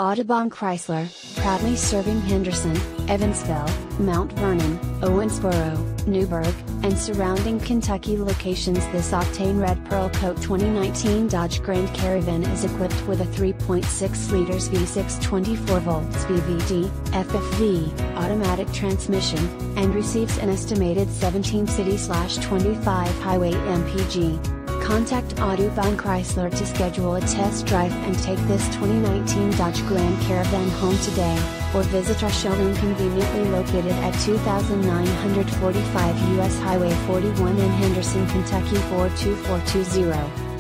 Audubon Chrysler, proudly serving Henderson, Evansville, Mount Vernon, Owensboro, Newburgh, and surrounding Kentucky locations. This Octane Red Pearl Coat 2019 Dodge Grand Caravan is equipped with a 3.6 liters V6 24 volts VVD, FFV, automatic transmission, and receives an estimated 17 city/25 highway mpg. Contact Audubon Chrysler to schedule a test drive and take this 2019 Dodge Grand Caravan home today, or visit our showroom conveniently located at 2945 US Highway 41 in Henderson, Kentucky 42420.